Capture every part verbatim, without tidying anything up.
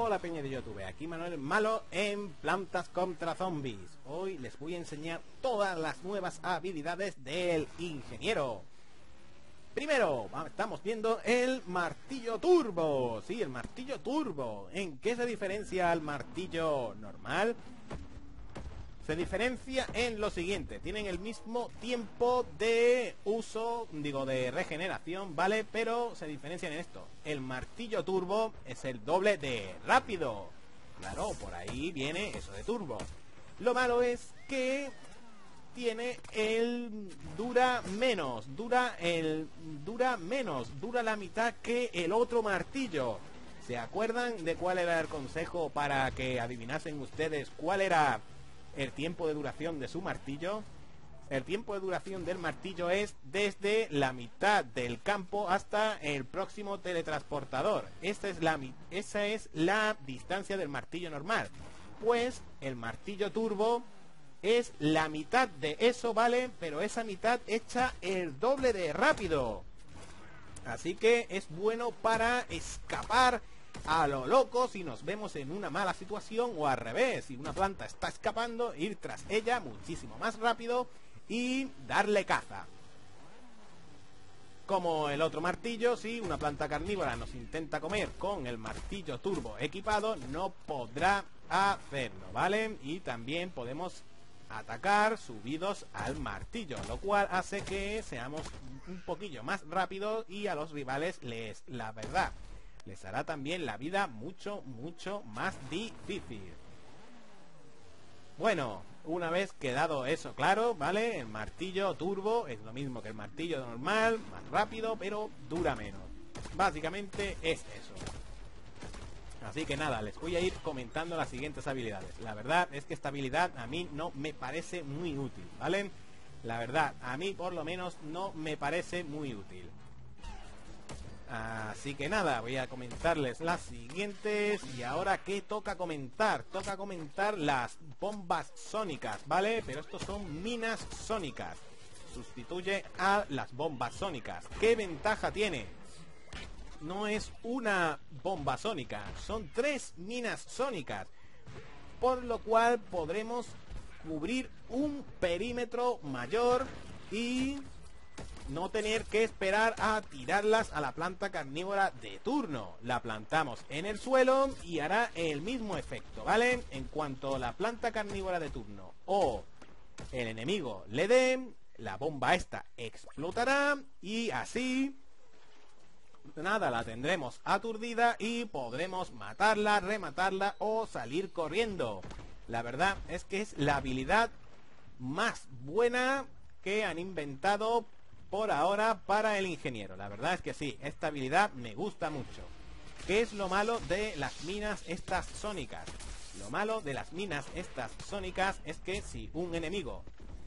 Hola peña de YouTube, aquí Manuel Malo en Plantas contra Zombies. Hoy les voy a enseñar todas las nuevas habilidades del ingeniero. Primero, estamos viendo el martillo turbo. Sí, el martillo turbo. ¿En qué se diferencia al martillo normal? Se diferencia en lo siguiente: tienen el mismo tiempo de uso, digo, de regeneración, ¿vale? Pero se diferencian en esto. El martillo turbo es el doble de rápido. Claro, por ahí viene eso de turbo. Lo malo es que tiene el dura menos, dura el dura menos, dura la mitad que el otro martillo. ¿Se acuerdan de cuál era el consejo para que adivinasen ustedes cuál era el tiempo de duración de su martillo? El tiempo de duración del martillo es desde la mitad del campo hasta el próximo teletransportador. Esta es la, esa es la distancia del martillo normal. Pues el martillo turbo es la mitad de eso, ¿vale? Pero esa mitad echa el doble de rápido. Así que es bueno para escapar a lo loco si nos vemos en una mala situación, o al revés, si una planta está escapando, ir tras ella muchísimo más rápido y darle caza. Como el otro martillo, si una planta carnívora nos intenta comer con el martillo turbo equipado, no podrá hacerlo, ¿vale? Y también podemos atacar subidos al martillo, lo cual hace que seamos un poquillo más rápidos y a los rivales les, la verdad, les hará también la vida mucho, mucho más difícil. Bueno, una vez quedado eso claro, ¿vale? El martillo turbo es lo mismo que el martillo normal, más rápido, pero dura menos. Básicamente es eso. Así que nada, les voy a ir comentando las siguientes habilidades. La verdad es que esta habilidad a mí no me parece muy útil, ¿vale? La verdad, a mí por lo menos no me parece muy útil. Así que nada, voy a comentarles las siguientes. Y ahora, ¿qué toca comentar? Toca comentar las bombas sónicas, ¿vale? Pero estos son minas sónicas. Sustituye a las bombas sónicas. ¿Qué ventaja tiene? No es una bomba sónica, son tres minas sónicas, por lo cual podremos cubrir un perímetro mayor y no tener que esperar a tirarlas a la planta carnívora de turno. La plantamos en el suelo y hará el mismo efecto, ¿vale? En cuanto la planta carnívora de turno o el enemigo le dé, la bomba esta explotará y así nada, la tendremos aturdida y podremos matarla, rematarla o salir corriendo. La verdad es que es la habilidad más buena que han inventado por ahora para el ingeniero. La verdad es que sí, esta habilidad me gusta mucho. ¿Qué es lo malo de las minas estas sónicas? Lo malo de las minas estas sónicas es que si un enemigo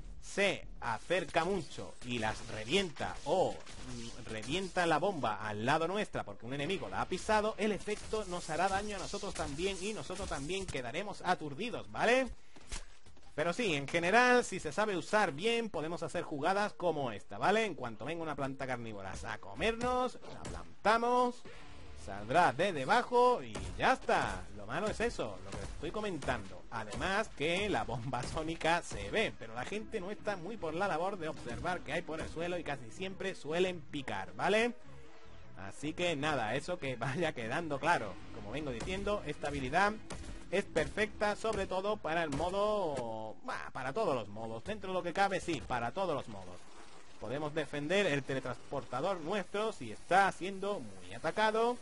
se acerca mucho y las revienta o revienta la bomba al lado nuestra porque un enemigo la ha pisado, el efecto nos hará daño a nosotros también y nosotros también quedaremos aturdidos, ¿vale? Pero sí, en general, si se sabe usar bien, podemos hacer jugadas como esta, ¿vale? En cuanto venga una planta carnívora a comernos, la plantamos, saldrá de debajo y ya está. Lo malo es eso, lo que estoy comentando. Además que la bomba sónica se ve, pero la gente no está muy por la labor de observar qué hay por el suelo y casi siempre suelen picar, ¿vale? Así que nada, eso que vaya quedando claro. Como vengo diciendo, esta habilidad es perfecta sobre todo para el modo... Bah, para todos los modos. Dentro de lo que cabe, sí, para todos los modos. Podemos defender el teletransportador nuestro si está siendo muy atacado,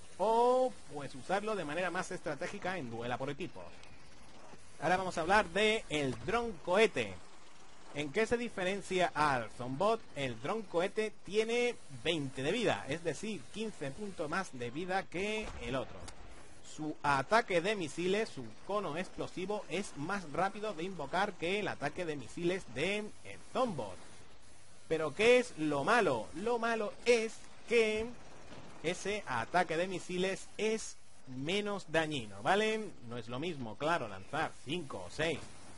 o pues usarlo de manera más estratégica en duela por equipos. Ahora vamos a hablar de el dron cohete. ¿En qué se diferencia al Zombot? El dron cohete tiene veinte de vida, es decir, quince puntos más de vida que el otro. Su ataque de misiles, su cono explosivo, es más rápido de invocar que el ataque de misiles de el Zombot. Pero ¿qué es lo malo? Lo malo es que ese ataque de misiles es menos dañino, ¿vale? No es lo mismo, claro, lanzar cinco o seis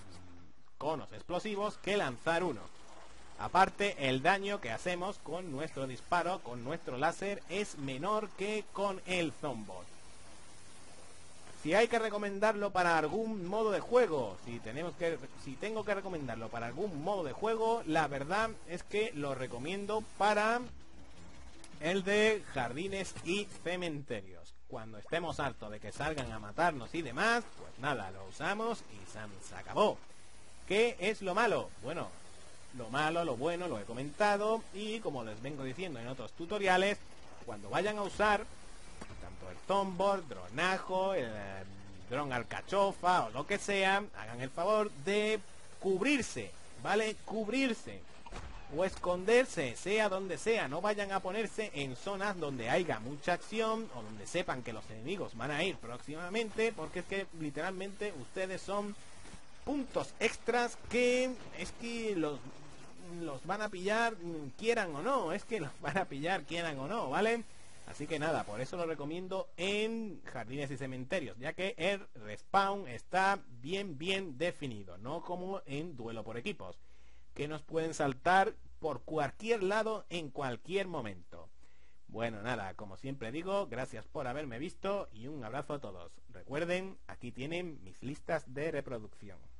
conos explosivos que lanzar uno. Aparte, el daño que hacemos con nuestro disparo, con nuestro láser, es menor que con el Zombot. si hay que recomendarlo para algún modo de juego, si tenemos que, si tengo que recomendarlo para algún modo de juego, la verdad es que lo recomiendo para el de jardines y cementerios. Cuando estemos hartos de que salgan a matarnos y demás, pues nada, lo usamos y se, se acabó. ¿Qué es lo malo? Bueno, lo malo, lo bueno, lo he comentado, y como les vengo diciendo en otros tutoriales, cuando vayan a usar tanto el Thornborn, dronajo, el eh, dron alcachofa o lo que sea, hagan el favor de cubrirse, ¿vale? Cubrirse o esconderse, sea donde sea. No vayan a ponerse en zonas donde haya mucha acción o donde sepan que los enemigos van a ir próximamente, porque es que literalmente ustedes son puntos extras que es que los los van a pillar quieran o no, es que los van a pillar quieran o no, ¿vale? Así que nada, por eso lo recomiendo en jardines y cementerios, ya que el respawn está bien bien definido, no como en duelo por equipos, que nos pueden saltar por cualquier lado en cualquier momento. Bueno, nada, como siempre digo, gracias por haberme visto y un abrazo a todos. Recuerden, aquí tienen mis listas de reproducción.